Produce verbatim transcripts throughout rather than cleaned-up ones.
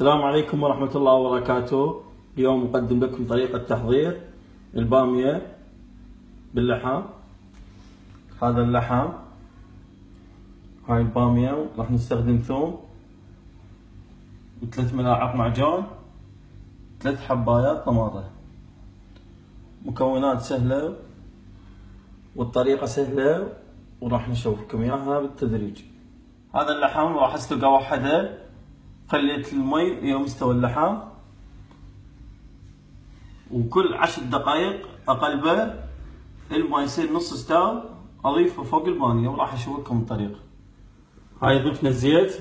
السلام عليكم ورحمة الله وبركاته. اليوم أقدم لكم طريقة تحضير البامية باللحم. هذا اللحم، هاي البامية، راح نستخدم ثوم وثلاث ملاعق معجون، ثلاث حبايات طماطم. مكونات سهلة والطريقة سهلة وراح نشوفكم إياها بالتدريج. هذا اللحم راح أسلقه وحده، خليت المي يوم مستوى اللحم، وكل عشر دقائق اقلبه الماء يصير نص استوى، اضيفه فوق البامية وراح اشوفكم الطريقة. هاي ضفنا الزيت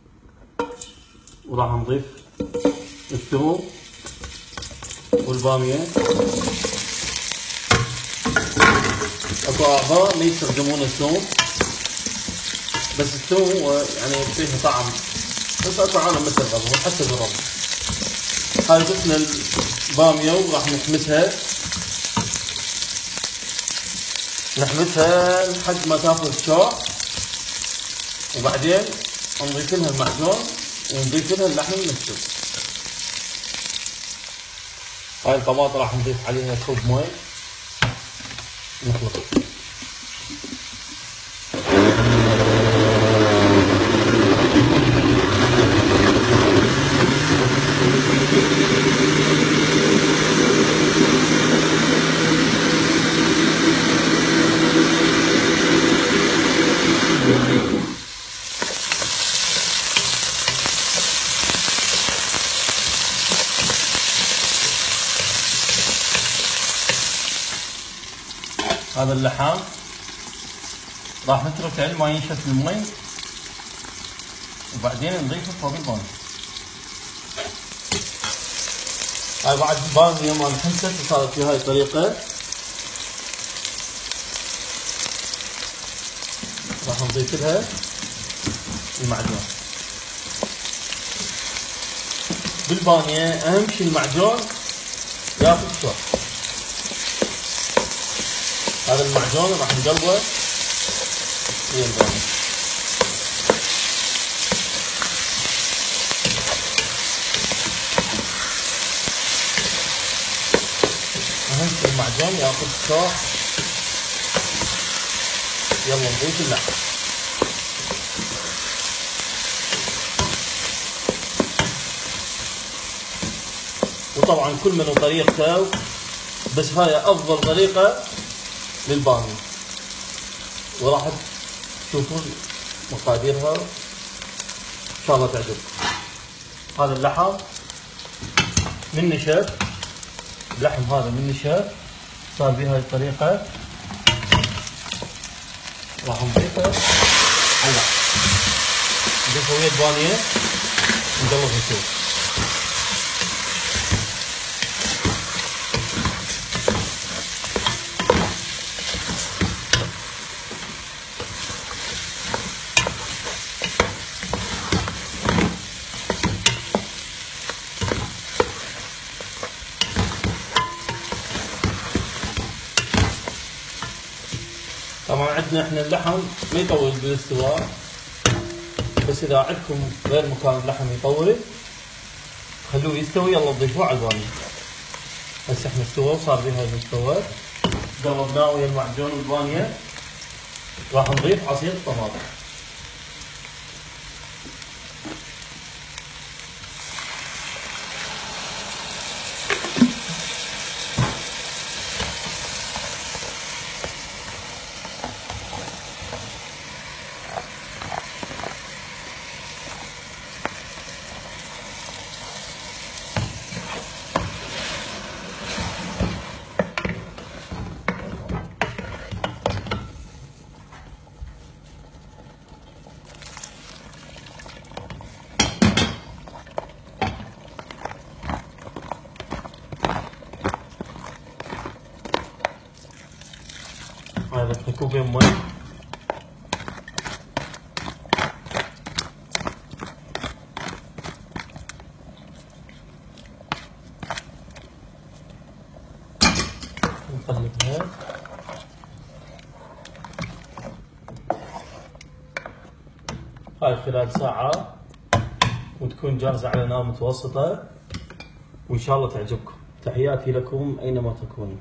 وراح نضيف الثوم والبامية. اكو اعضاء ما يستخدمون الثوم، بس الثوم يعني فيه طعم، بس اكو عالم مثل الربع حسب الربع. هاي ضفنا البامية وراح نحمسها نحمسها لحد ما تاخذ شوع، وبعدين نضيف لها المعجون ونضيف لها اللحم المسلوق. هاي الطماطم راح نضيف عليها كوب مي نخلط. هذا اللحم راح نتركه لين ما ينشف المي، وبعدين نضيفه فوق البامية. هاي بعد البامية ما انحمست وصارت بهاي الطريقة، راح نضيف لها المعجون. بالبامية أهم شي المعجون ياخذ شوي. هذا المعجون راح نقلبه في البامية. أهم شي المعجون ياخذ شوي. يلا نضيف اللحم. وطبعا كل من وطريقته، بس هاي افضل طريقة للبامية، وراح تشوفون مقاديرها ان شاء الله تعجبكم. هذا اللحم من نشف، اللحم هذا من نشف صار بهاي الطريقة، راح نضيفه على اللحم، نضيفه ويا البامية ونقلبه شوي. طبعا عندنا احنا اللحم ما يطول بالاستواء، بس اذا عندكم غير مكان اللحم يطول خلوه يستوي، يلا تضيفوه على البامية. هسه احنا استوى وصار بهاي المستوى، قلبناه ويا المعجون والبامية، راح نضيف عصير الطماطم. هاي ضفنا كوبين مي، نقلبها. هاي خلال ساعة وتكون جاهزة على نار متوسطة، وإن شاء الله تعجبكم. تحياتي لكم أينما تكونوا.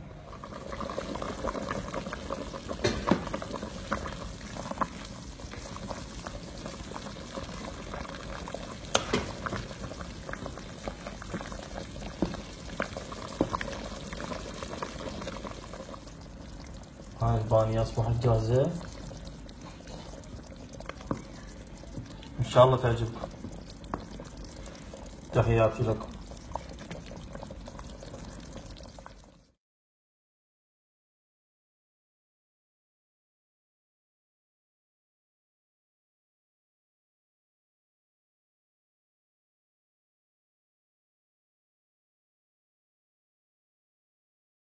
هاي البانية أصبحت جاهزة، إن شاء الله تعجبكم. تحياتي لكم.